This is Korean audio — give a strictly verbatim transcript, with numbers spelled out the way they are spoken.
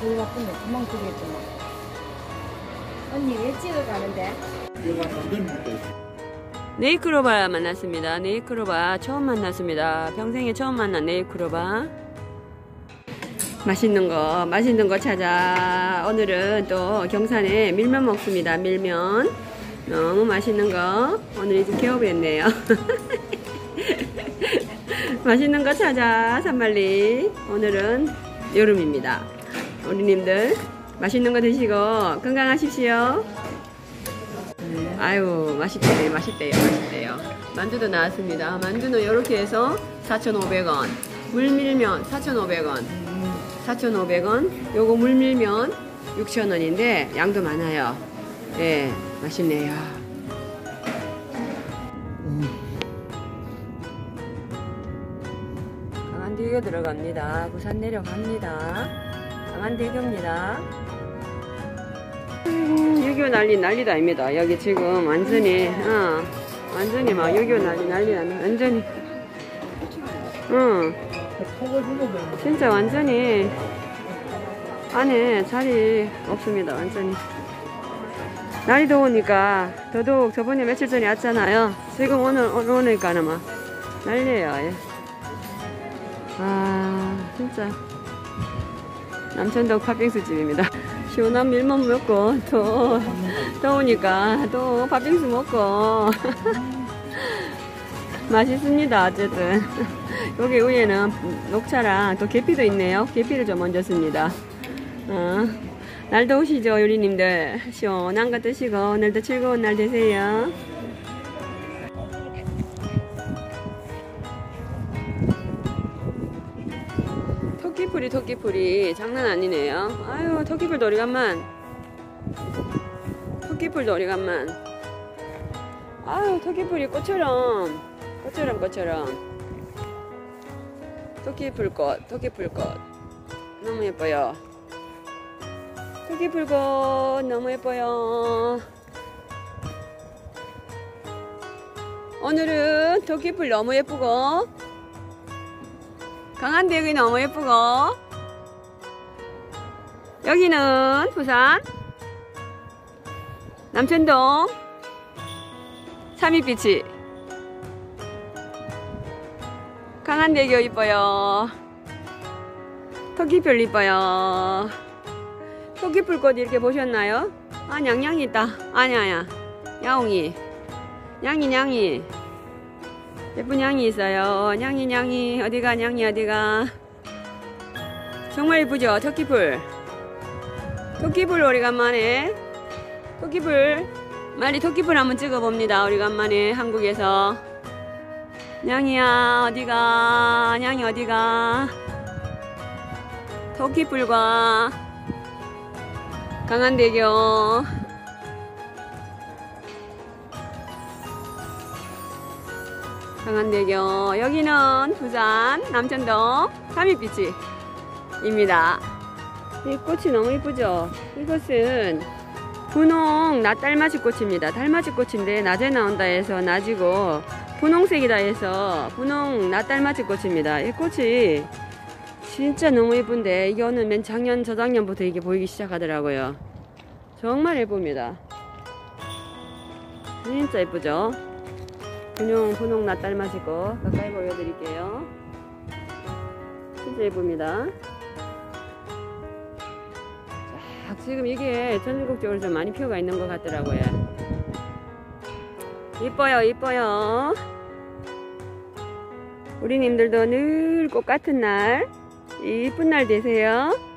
거기 바쁜데 금방 들겠구만. 언니 왜 찍어가는데? 네이크로바 만났습니다. 네이크로바 처음 만났습니다. 평생에 처음 만난 네이크로바. 맛있는 거 맛있는 거 찾아 오늘은 또 경산에 밀면 먹습니다. 밀면 너무 맛있는 거 오늘 이제 개업했네요. 맛있는 거 찾아 산말리. 오늘은 여름입니다. 우리님들 맛있는 거 드시고 건강하십시오. 아유 맛있대요 맛있대요 맛있대요. 만두도 나왔습니다. 만두는 이렇게 해서 사천오백 원, 물밀면 사천오백 원, 사천오백 원, 요거 물밀면 육천 원인데 양도 많아요. 예, 맛있네요. 강한대교 들어갑니다. 부산 내려갑니다. 강한대교입니다. 유교 난리 난리도 아닙니다. 여기 지금 완전히 어, 완전히 막 유교 난리 난리 나네. 완전히 응 진짜 완전히 안에 자리 없습니다. 완전히 날이 더우니까 더더욱 저번에 며칠 전에 왔잖아요. 지금 오늘 오니까는 막 난리예요. 예. 아 진짜 남천동 팥빙수 집입니다. 시원한 밀면 먹고 또 더우니까 또 팥빙수 먹고 맛있습니다. 어쨌든 여기 위에는 녹차랑 또 계피도 있네요. 계피를 좀 얹었습니다. 어, 날 더우시죠 요리님들. 시원한 거 드시고 오늘도 즐거운 날 되세요. 토끼풀이 토끼풀이 장난 아니네요. 아유 토끼풀도 오리간만. 토끼풀도 오리간만. 아유 토끼풀이 꽃처럼 꽃처럼 꽃처럼. 토끼풀꽃 토끼풀꽃 너무 예뻐요. 토끼풀꽃 너무 예뻐요. 오늘은 토끼풀 너무 예쁘고 강한대역이 너무 예쁘고 여기는 부산 남천동 삼익비치. 강한대교 이뻐요. 토끼풀 이뻐요. 토끼풀꽃 이렇게 보셨나요? 아 냥냥이 있다. 아니 아니야 야옹이 냥이 냥이 예쁜 냥이 있어요. 냥이 냥이 어디가 냥이 어디가. 정말 예쁘죠 토끼풀. 토끼풀 오리간만에 토끼풀 빨리 토끼풀 한번 찍어봅니다. 오리간만에 한국에서. 냥이야 어디가 냥이 어디가. 토끼풀과 강한대교 강한대교. 여기는 부산 남천동 삼익비치입니다. 이 꽃이 너무 이쁘죠. 이것은 분홍 낫달맞이 꽃입니다. 달맞이 꽃인데 낮에 나온다 해서 낮이고 분홍색이다 해서 분홍 낫달맞이 꽃입니다. 이 꽃이 진짜 너무 예쁜데 이거는 맨 작년 저작년부터 이게 보이기 시작하더라고요. 정말 예쁩니다. 진짜 예쁘죠. 분홍 분홍 낫달맞이 꽃 가까이 보여드릴게요. 진짜 예쁩니다. 자, 지금 이게 전국적으로 좀 많이 피어가 있는 것 같더라고요. 이뻐요 이뻐요. 우리님들도 늘 꽃 같은 날 이쁜 날 되세요.